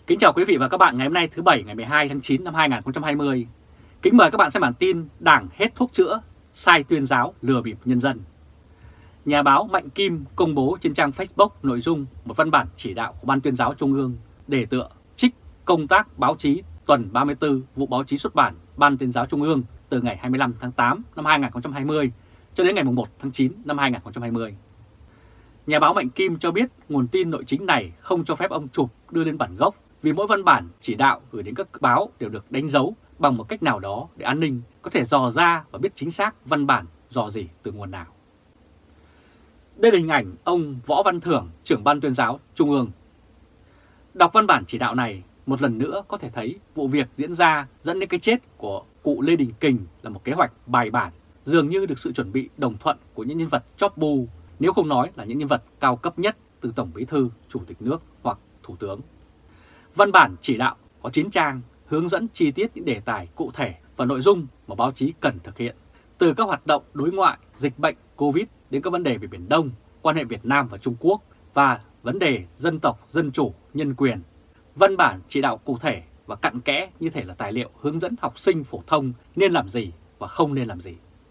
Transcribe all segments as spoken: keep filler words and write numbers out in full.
Kính chào quý vị và các bạn ngày hôm nay thứ Bảy ngày mười hai tháng chín năm hai nghìn không trăm hai mươi. Kính mời các bạn xem bản tin Đảng hết thuốc chữa, sai tuyên giáo lừa bịp nhân dân. Nhà báo Mạnh Kim công bố trên trang Facebook nội dung một văn bản chỉ đạo của Ban Tuyên giáo Trung ương đề tựa trích công tác báo chí tuần ba mươi tư vụ báo chí xuất bản Ban Tuyên giáo Trung ương từ ngày hai mươi lăm tháng tám năm hai nghìn không trăm hai mươi cho đến ngày một tháng chín năm hai nghìn không trăm hai mươi. Nhà báo Mạnh Kim cho biết nguồn tin nội chính này không cho phép ông chụp đưa lên bản gốc vì mỗi văn bản chỉ đạo gửi đến các báo đều được đánh dấu bằng một cách nào đó để an ninh có thể dò ra và biết chính xác văn bản dò gì từ nguồn nào. Đây là hình ảnh ông Võ Văn Thưởng, trưởng Ban Tuyên giáo Trung ương. Đọc văn bản chỉ đạo này, một lần nữa có thể thấy vụ việc diễn ra dẫn đến cái chết của cụ Lê Đình Kình là một kế hoạch bài bản, dường như được sự chuẩn bị đồng thuận của những nhân vật chóp bu, nếu không nói là những nhân vật cao cấp nhất từ Tổng Bí thư, Chủ tịch nước hoặc Thủ tướng. Văn bản chỉ đạo có chín trang hướng dẫn chi tiết những đề tài cụ thể và nội dung mà báo chí cần thực hiện, từ các hoạt động đối ngoại, dịch bệnh, Covid đến các vấn đề về Biển Đông, quan hệ Việt Nam và Trung Quốc và vấn đề dân tộc, dân chủ, nhân quyền. Văn bản chỉ đạo cụ thể và cặn kẽ như thể là tài liệu hướng dẫn học sinh phổ thông nên làm gì và không nên làm gì.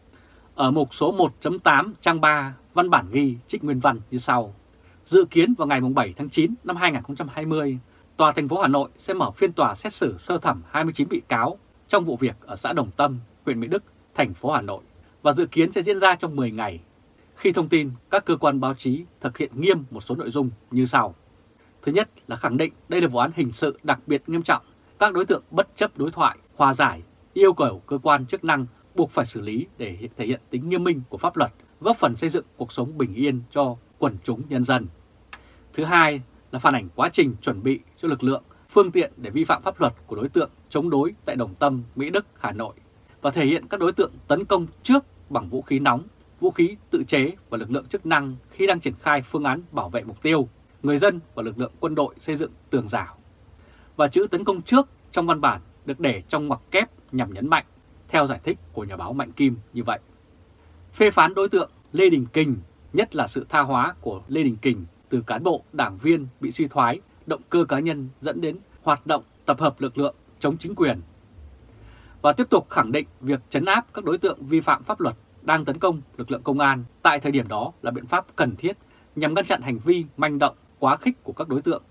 Ở mục số một chấm tám trang ba, văn bản ghi trích nguyên văn như sau. Dự kiến vào ngày bảy tháng chín năm hai nghìn không trăm hai mươi, Tòa thành phố Hà Nội sẽ mở phiên tòa xét xử sơ thẩm hai mươi chín bị cáo trong vụ việc ở xã Đồng Tâm, huyện Mỹ Đức, thành phố Hà Nội và dự kiến sẽ diễn ra trong mười ngày. Khi thông tin, các cơ quan báo chí thực hiện nghiêm một số nội dung như sau. Thứ nhất là khẳng định đây là vụ án hình sự đặc biệt nghiêm trọng, các đối tượng bất chấp đối thoại, hòa giải, yêu cầu cơ quan chức năng buộc phải xử lý để thể hiện tính nghiêm minh của pháp luật, góp phần xây dựng cuộc sống bình yên cho quần chúng nhân dân. Thứ hai là phản ảnh quá trình chuẩn bị cho lực lượng, phương tiện để vi phạm pháp luật của đối tượng chống đối tại Đồng Tâm, Mỹ Đức, Hà Nội và thể hiện các đối tượng tấn công trước bằng vũ khí nóng, vũ khí tự chế và lực lượng chức năng khi đang triển khai phương án bảo vệ mục tiêu, người dân và lực lượng quân đội xây dựng tường rào. Và chữ tấn công trước trong văn bản được để trong ngoặc kép nhằm nhấn mạnh, theo giải thích của nhà báo Mạnh Kim như vậy. Phê phán đối tượng Lê Đình Kình, nhất là sự tha hóa của Lê Đình Kình từ cán bộ, đảng viên bị suy thoái, động cơ cá nhân dẫn đến hoạt động tập hợp lực lượng chống chính quyền. Và tiếp tục khẳng định việc trấn áp các đối tượng vi phạm pháp luật đang tấn công lực lượng công an tại thời điểm đó là biện pháp cần thiết nhằm ngăn chặn hành vi manh động, quá khích của các đối tượng.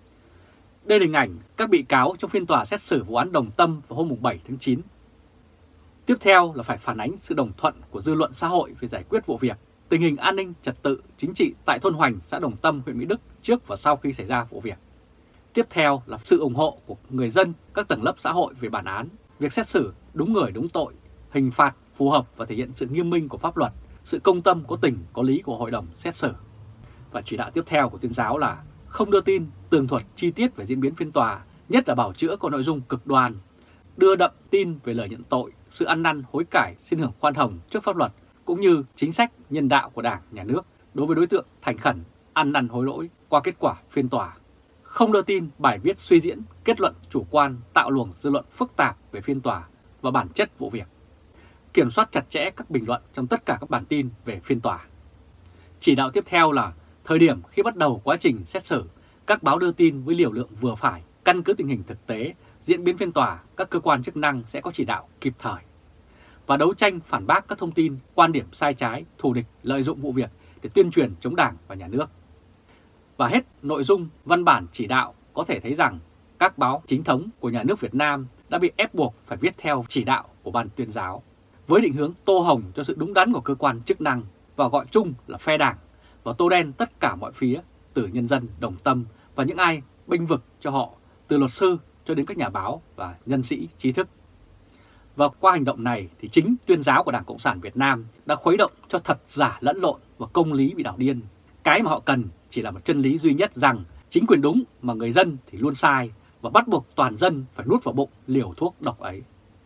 Đây là hình ảnh các bị cáo trong phiên tòa xét xử vụ án Đồng Tâm vào hôm bảy tháng chín. Tiếp theo là phải phản ánh sự đồng thuận của dư luận xã hội về giải quyết vụ việc, tình hình an ninh trật tự chính trị tại thôn Hoành, xã Đồng Tâm, huyện Mỹ Đức trước và sau khi xảy ra vụ việc. Tiếp theo là sự ủng hộ của người dân, các tầng lớp xã hội về bản án, việc xét xử đúng người đúng tội, hình phạt phù hợp và thể hiện sự nghiêm minh của pháp luật, sự công tâm có tình có lý của hội đồng xét xử. Và chỉ đạo tiếp theo của tuyên giáo là không đưa tin tường thuật chi tiết về diễn biến phiên tòa, nhất là bào chữa có nội dung cực đoan, đưa đậm tin về lời nhận tội, sự ăn năn hối cải xin hưởng khoan hồng trước pháp luật, cũng như chính sách nhân đạo của Đảng, Nhà nước đối với đối tượng thành khẩn, ăn năn hối lỗi qua kết quả phiên tòa. Không đưa tin bài viết suy diễn, kết luận chủ quan tạo luồng dư luận phức tạp về phiên tòa và bản chất vụ việc. Kiểm soát chặt chẽ các bình luận trong tất cả các bản tin về phiên tòa. Chỉ đạo tiếp theo là thời điểm khi bắt đầu quá trình xét xử, các báo đưa tin với liều lượng vừa phải, căn cứ tình hình thực tế, diễn biến phiên tòa, các cơ quan chức năng sẽ có chỉ đạo kịp thời. Và đấu tranh phản bác các thông tin, quan điểm sai trái, thù địch, lợi dụng vụ việc để tuyên truyền chống Đảng và Nhà nước. Và hết nội dung văn bản chỉ đạo có thể thấy rằng các báo chính thống của Nhà nước Việt Nam đã bị ép buộc phải viết theo chỉ đạo của Ban Tuyên giáo, với định hướng tô hồng cho sự đúng đắn của cơ quan chức năng và gọi chung là phe Đảng, và tô đen tất cả mọi phía từ nhân dân Đồng Tâm và những ai bênh vực cho họ, từ luật sư cho đến các nhà báo và nhân sĩ trí thức. Và qua hành động này thì chính tuyên giáo của Đảng Cộng sản Việt Nam đã khuấy động cho thật giả lẫn lộn và công lý bị đảo điên. Cái mà họ cần chỉ là một chân lý duy nhất rằng chính quyền đúng mà người dân thì luôn sai, và bắt buộc toàn dân phải nuốt vào bụng liều thuốc độc ấy.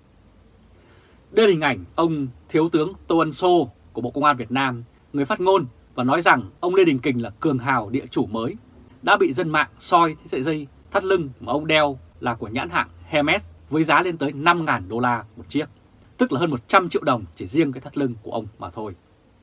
Đây là hình ảnh ông Thiếu tướng Tô Ân Sô của Bộ Công an Việt Nam, người phát ngôn và nói rằng ông Lê Đình Kình là cường hào địa chủ mới, đã bị dân mạng soi sợi dây thắt lưng mà ông đeo là của nhãn hãng Hermes với giá lên tới năm nghìn đô la một chiếc, tức là hơn một trăm triệu đồng chỉ riêng cái thắt lưng của ông mà thôi.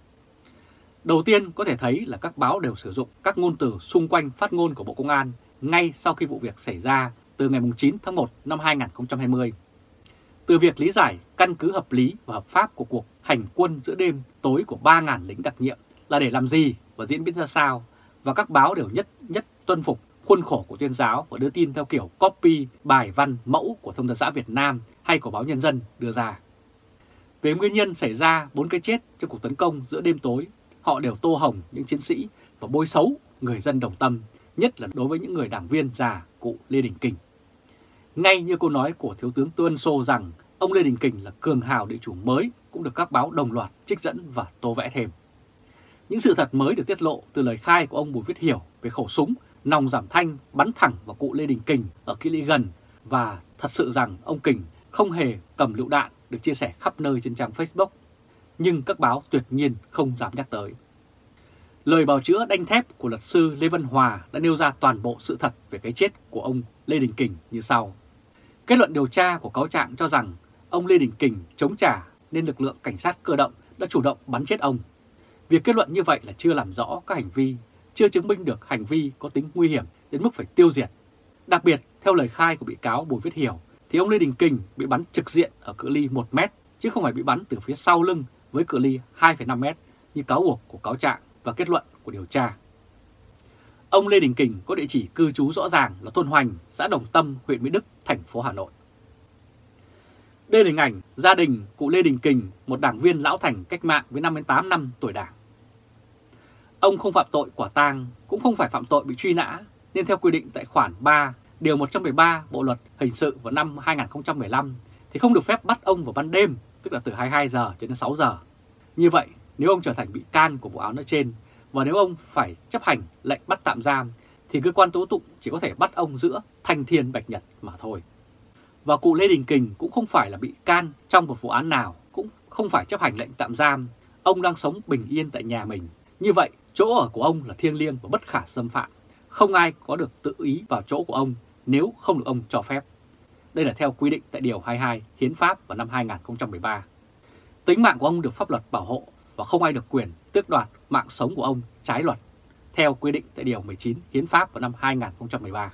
Đầu tiên có thể thấy là các báo đều sử dụng các ngôn từ xung quanh phát ngôn của Bộ Công an ngay sau khi vụ việc xảy ra từ ngày chín tháng một năm hai nghìn không trăm hai mươi. Từ việc lý giải căn cứ hợp lý và hợp pháp của cuộc hành quân giữa đêm tối của ba nghìn lính đặc nhiệm là để làm gì và diễn biến ra sao, và các báo đều nhất nhất tuân phục khuôn khổ của tuyên giáo và đưa tin theo kiểu copy bài văn mẫu của Thông tấn xã Việt Nam hay của báo Nhân dân đưa ra. Về nguyên nhân xảy ra bốn cái chết trong cuộc tấn công giữa đêm tối, họ đều tô hồng những chiến sĩ và bôi xấu người dân Đồng Tâm, nhất là đối với những người đảng viên già cụ Lê Đình Kình. Ngay như câu nói của Thiếu tướng Tô Ân Sô rằng ông Lê Đình Kình là cường hào địa chủ mới cũng được các báo đồng loạt trích dẫn và tô vẽ thêm. Những sự thật mới được tiết lộ từ lời khai của ông Bùi Viết Hiểu về khẩu súng nòng giảm thanh bắn thẳng vào cụ Lê Đình Kình ở cự ly gần, và thật sự rằng ông Kình không hề cầm lựu đạn được chia sẻ khắp nơi trên trang Facebook, nhưng các báo tuyệt nhiên không dám nhắc tới. Lời bào chữa đanh thép của luật sư Lê Văn Hòa đã nêu ra toàn bộ sự thật về cái chết của ông Lê Đình Kình như sau. Kết luận điều tra của cáo trạng cho rằng ông Lê Đình Kình chống trả nên lực lượng cảnh sát cơ động đã chủ động bắn chết ông. Việc kết luận như vậy là chưa làm rõ các hành vi, chưa chứng minh được hành vi có tính nguy hiểm đến mức phải tiêu diệt. Đặc biệt, theo lời khai của bị cáo Bùi Viết Hiểu, thì ông Lê Đình Kình bị bắn trực diện ở cự ly một mét, chứ không phải bị bắn từ phía sau lưng với cự ly hai phẩy năm mét như cáo buộc của cáo trạng và kết luận của điều tra. Ông Lê Đình Kình có địa chỉ cư trú rõ ràng là thôn Hoành, xã Đồng Tâm, huyện Mỹ Đức, thành phố Hà Nội. Đây là hình ảnh gia đình cụ Lê Đình Kình, một đảng viên lão thành cách mạng với năm mươi tám năm tuổi Đảng. Ông không phạm tội quả tang, cũng không phải phạm tội bị truy nã, nên theo quy định tại khoản ba, điều một trăm mười ba Bộ luật hình sự vào năm hai nghìn không trăm mười lăm thì không được phép bắt ông vào ban đêm, tức là từ hai mươi hai giờ đến sáu giờ. Như vậy, nếu ông trở thành bị can của vụ án nói trên, và nếu ông phải chấp hành lệnh bắt tạm giam, thì cơ quan tố tụng chỉ có thể bắt ông giữa thanh thiên bạch nhật mà thôi. Và cụ Lê Đình Kình cũng không phải là bị can trong một vụ án nào, cũng không phải chấp hành lệnh tạm giam. Ông đang sống bình yên tại nhà mình. Như vậy, chỗ ở của ông là thiêng liêng và bất khả xâm phạm. Không ai có được tự ý vào chỗ của ông nếu không được ông cho phép. Đây là theo quy định tại Điều hai mươi hai Hiến pháp vào năm hai nghìn không trăm mười ba. Tính mạng của ông được pháp luật bảo hộ và không ai được quyền tước đoạt mạng sống của ông trái luật, theo quy định tại Điều mười chín Hiến pháp vào năm hai nghìn không trăm mười ba.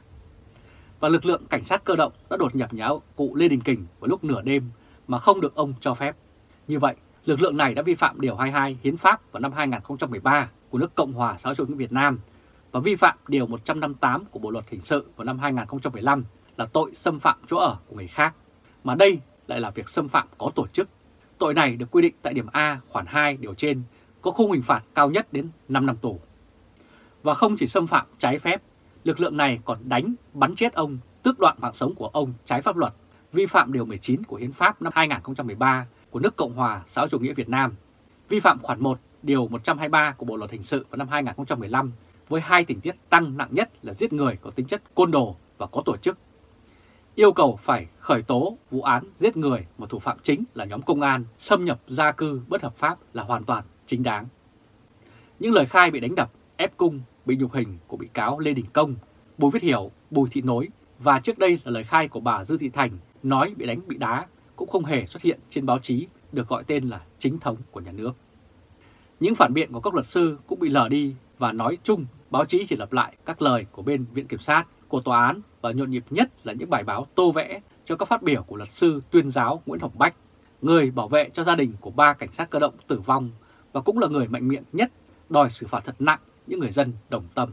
Và lực lượng cảnh sát cơ động đã đột nhập nhà cụ Lê Đình Kình vào lúc nửa đêm mà không được ông cho phép. Như vậy, lực lượng này đã vi phạm Điều hai mươi hai Hiến pháp vào năm hai nghìn không trăm mười ba của nước Cộng hòa xã hội chủ nghĩa Việt Nam và vi phạm Điều một trăm năm mươi tám của Bộ luật hình sự vào năm hai nghìn không trăm mười lăm là tội xâm phạm chỗ ở của người khác, mà đây lại là việc xâm phạm có tổ chức. Tội này được quy định tại điểm A khoản hai điều trên, có khung hình phạt cao nhất đến năm năm tù. Và không chỉ xâm phạm trái phép, lực lượng này còn đánh, bắn chết ông, tước đoạt mạng sống của ông trái pháp luật, vi phạm Điều mười chín của Hiến pháp năm hai nghìn không trăm mười ba của nước Cộng hòa xã hội chủ nghĩa Việt Nam, vi phạm khoản một Điều một trăm hai mươi ba của Bộ luật hình sự vào năm hai nghìn không trăm mười lăm với hai tình tiết tăng nặng nhất là giết người có tính chất côn đồ và có tổ chức. Yêu cầu phải khởi tố vụ án giết người mà thủ phạm chính là nhóm công an xâm nhập gia cư bất hợp pháp là hoàn toàn chính đáng. Những lời khai bị đánh đập, ép cung, bị nhục hình của bị cáo Lê Đình Công, Bùi Viết Hiểu, Bùi Thị Nối và trước đây là lời khai của bà Dư Thị Thành nói bị đánh bị đá cũng không hề xuất hiện trên báo chí được gọi tên là chính thống của nhà nước. Những phản biện của các luật sư cũng bị lờ đi và nói chung báo chí chỉ lặp lại các lời của bên Viện Kiểm sát, của tòa án và nhộn nhịp nhất là những bài báo tô vẽ cho các phát biểu của luật sư tuyên giáo Nguyễn Hồng Bách, người bảo vệ cho gia đình của ba cảnh sát cơ động tử vong và cũng là người mạnh miệng nhất đòi xử phạt thật nặng những người dân Đồng Tâm.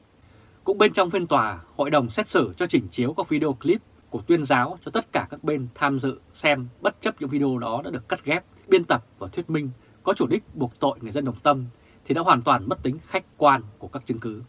Cũng bên trong phiên tòa, hội đồng xét xử cho chỉnh chiếu các video clip của tuyên giáo cho tất cả các bên tham dự xem, bất chấp những video đó đã được cắt ghép, biên tập và thuyết minh có chủ đích buộc tội người dân Đồng Tâm thì đã hoàn toàn mất tính khách quan của các chứng cứ.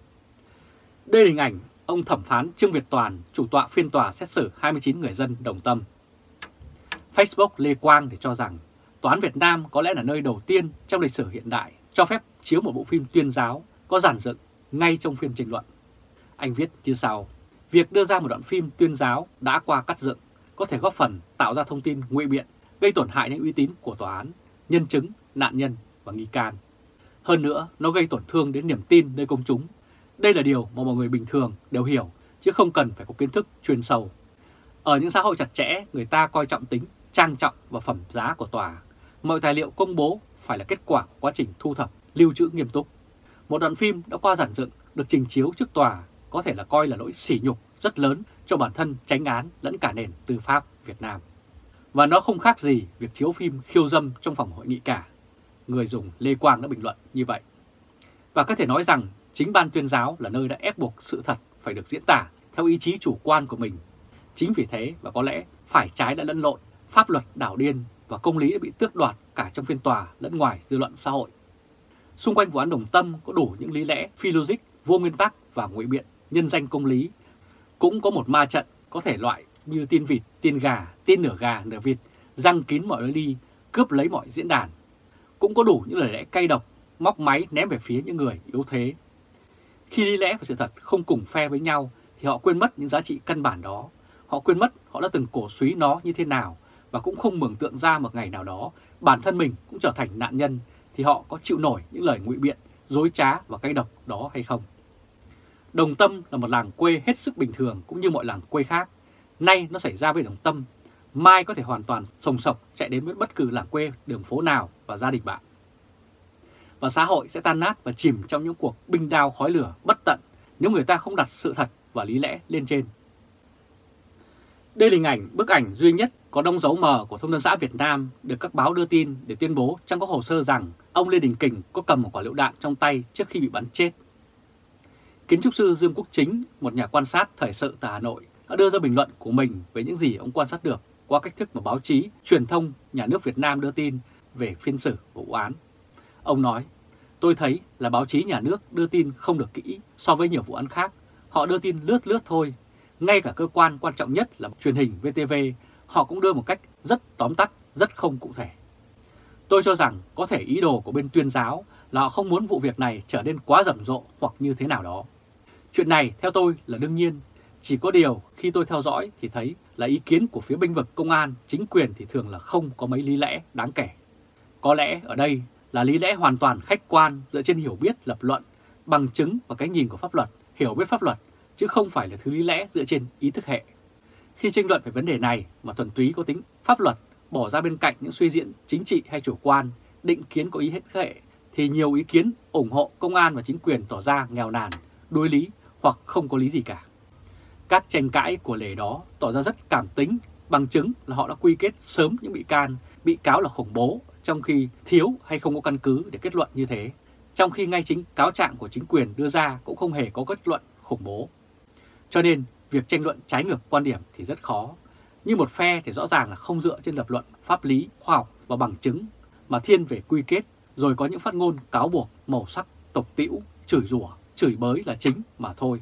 Đây là hình ảnh ông thẩm phán Trương Việt Toàn, chủ tọa phiên tòa xét xử hai mươi chín người dân Đồng Tâm. Facebook Lê Quang thì cho rằng Tòa án Việt Nam có lẽ là nơi đầu tiên trong lịch sử hiện đại cho phép chiếu một bộ phim tuyên giáo có dàn dựng ngay trong phiên tranh luận. Anh viết như sau: việc đưa ra một đoạn phim tuyên giáo đã qua cắt dựng có thể góp phần tạo ra thông tin ngụy biện, gây tổn hại đến uy tín của tòa án, nhân chứng, nạn nhân và nghi can. Hơn nữa, nó gây tổn thương đến niềm tin nơi công chúng. Đây là điều mà mọi người bình thường đều hiểu, chứ không cần phải có kiến thức chuyên sâu. Ở những xã hội chặt chẽ, người ta coi trọng tính trang trọng và phẩm giá của tòa. Mọi tài liệu công bố phải là kết quả của quá trình thu thập, lưu trữ nghiêm túc. Một đoạn phim đã qua dàn dựng, được trình chiếu trước tòa có thể là coi là lỗi sỉ nhục rất lớn cho bản thân chánh án lẫn cả nền tư pháp Việt Nam. Và nó không khác gì việc chiếu phim khiêu dâm trong phòng hội nghị cả. Người dùng Lê Quang đã bình luận như vậy. Và có thể nói rằng chính ban tuyên giáo là nơi đã ép buộc sự thật phải được diễn tả theo ý chí chủ quan của mình. Chính vì thế và có lẽ phải trái đã lẫn lộn, pháp luật đảo điên và công lý đã bị tước đoạt cả trong phiên tòa lẫn ngoài dư luận xã hội. Xung quanh vụ án Đồng Tâm có đủ những lý lẽ phi logic, vô nguyên tắc và ngụy biện nhân danh công lý. Cũng có một ma trận có thể loại như tin vịt, tin gà, tin nửa gà, nửa vịt, răng kín mọi lối đi, cướp lấy mọi diễn đàn. Cũng có đủ những lời lẽ cay độc, móc máy ném về phía những người yếu thế. Khi lý lẽ và sự thật không cùng phe với nhau thì họ quên mất những giá trị căn bản đó. Họ quên mất họ đã từng cổ súy nó như thế nào và cũng không mường tượng ra một ngày nào đó bản thân mình cũng trở thành nạn nhân thì họ có chịu nổi những lời ngụy biện, dối trá và cay độc đó hay không. Đồng Tâm là một làng quê hết sức bình thường cũng như mọi làng quê khác. Nay nó xảy ra với Đồng Tâm, mai có thể hoàn toàn sồng sộc chạy đến với bất cứ làng quê, đường phố nào và gia đình bạn. Và xã hội sẽ tan nát và chìm trong những cuộc binh đao khói lửa bất tận nếu người ta không đặt sự thật và lý lẽ lên trên. Đây là hình ảnh, bức ảnh duy nhất có đóng dấu mờ của Thông tấn xã Việt Nam được các báo đưa tin để tuyên bố trong các hồ sơ rằng ông Lê Đình Kình có cầm một quả lựu đạn trong tay trước khi bị bắn chết. Kiến trúc sư Dương Quốc Chính, một nhà quan sát thời sự tại Hà Nội, đã đưa ra bình luận của mình về những gì ông quan sát được qua cách thức mà báo chí, truyền thông, nhà nước Việt Nam đưa tin về phiên xử của vụ án. Ông nói, tôi thấy là báo chí nhà nước đưa tin không được kỹ so với nhiều vụ án khác. Họ đưa tin lướt lướt thôi. Ngay cả cơ quan quan trọng nhất là truyền hình vê tê vê, họ cũng đưa một cách rất tóm tắt, rất không cụ thể. Tôi cho rằng có thể ý đồ của bên tuyên giáo là họ không muốn vụ việc này trở nên quá rầm rộ hoặc như thế nào đó. Chuyện này theo tôi là đương nhiên. Chỉ có điều khi tôi theo dõi thì thấy là ý kiến của phía bênh vực công an, chính quyền thì thường là không có mấy lý lẽ đáng kể. Có lẽ ở đây là lý lẽ hoàn toàn khách quan dựa trên hiểu biết lập luận, bằng chứng và cái nhìn của pháp luật, hiểu biết pháp luật, chứ không phải là thứ lý lẽ dựa trên ý thức hệ. Khi tranh luận về vấn đề này mà thuần túy có tính pháp luật, bỏ ra bên cạnh những suy diễn chính trị hay chủ quan, định kiến có ý hết hệ, thì nhiều ý kiến ủng hộ công an và chính quyền tỏ ra nghèo nàn, đối lý hoặc không có lý gì cả. Các tranh cãi của lề đó tỏ ra rất cảm tính, bằng chứng là họ đã quy kết sớm những bị can, bị cáo là khủng bố, trong khi thiếu hay không có căn cứ để kết luận như thế. Trong khi ngay chính cáo trạng của chính quyền đưa ra cũng không hề có kết luận khủng bố. Cho nên việc tranh luận trái ngược quan điểm thì rất khó. Như một phe thì rõ ràng là không dựa trên lập luận pháp lý, khoa học và bằng chứng, mà thiên về quy kết, rồi có những phát ngôn cáo buộc, màu sắc, tục tĩu, chửi rủa, chửi bới là chính mà thôi.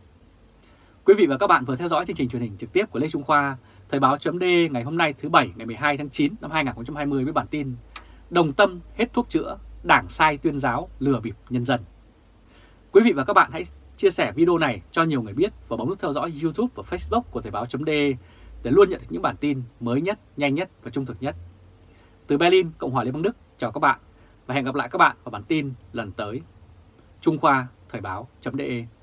Quý vị và các bạn vừa theo dõi chương trình truyền hình trực tiếp của Lê Trung Khoa, Thời báo chấm D ngày hôm nay thứ Bảy ngày mười hai tháng chín năm hai nghìn không trăm hai mươi với bản tin Đồng Tâm hết thuốc chữa, đảng sai tuyên giáo lừa bịp nhân dân. Quý vị và các bạn hãy chia sẻ video này cho nhiều người biết và bấm nút theo dõi YouTube và Facebook của Thời báo chấm D để luôn nhận được những bản tin mới nhất, nhanh nhất và trung thực nhất. Từ Berlin, Cộng hòa Liên bang Đức, chào các bạn và hẹn gặp lại các bạn vào bản tin lần tới. Trung Khoa, Thời báo chấm D.